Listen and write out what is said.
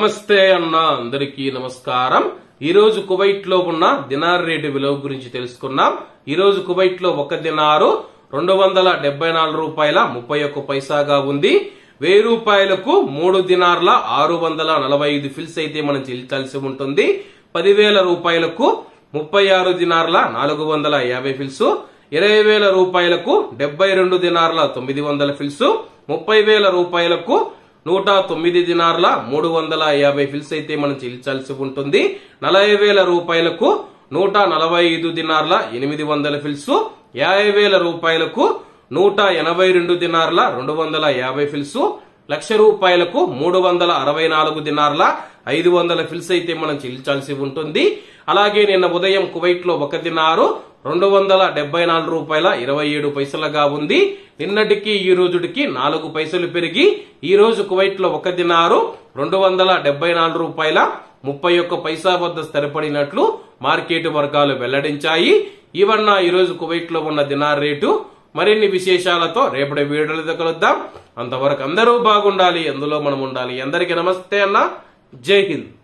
నమస్తే అన్న అందరికీ నమస్కారం। ఈ రోజు కువైట్ లో ఉన్న దినార్ రేటు విలువ గురించి తెలుసుకున్నాం। ఈ రోజు కువైట్ లో ఒక దినారు 274 రూపాయల 31 పైసాగా ఉంది। 1000 రూపాయలకు 3 దినార్ల 645 ఫిల్స్ అయితే మనం చెల్లించాల్సి ఉంటుంది। 10,000 రూపాయలకు 36 దినార్ల 450 ఫిల్స్, 20,000 రూపాయలకు 72 దినార్ల 900 ఫిల్స్, 30,000 రూపాయలకు 109 దినార్ల 350 ఫిల్స్ అయితే మనం చెల్లించాల్సి ఉంటుంది। 40,000 రూపాయలకు 145 దినార్ల 800 ఫిల్స్, 50,000 రూపాయలకు 182 దినార్ల 250 ఫిల్స్, 1,00,000 రూపాయలకు 364 దినార్ల 500 ఫిల్స్ అయితే మనం చెల్లించాల్సి ఉంటుంది। అలాగే నిన్న ఉదయం కువైట్ లో ఒక దినారు 274 రూపాయల 27 పైసలుగా ఉంది। నిన్నటికి ఈ రోజుకి 4 పైసలు పెరిగి ఈ రోజు కువైట్ లో ఒక దినారు 274 రూపాయల 31 పైసా వద్ద స్థిరపడినట్లు మార్కెట్ వర్గాలు వెల్లడించాయి। ఇవన్న ఈ రోజు కువైట్ లో ఉన్న దినార్ రేటు। మరిన్ని విశేషాలతో రేపటి వీడియోలో కలుద్దాం। అంతవరకు అందరూ బాగుండాలి, అందులో మనం ఉండాలి। అందరికీ నమస్తే అన్న, జై హింద్।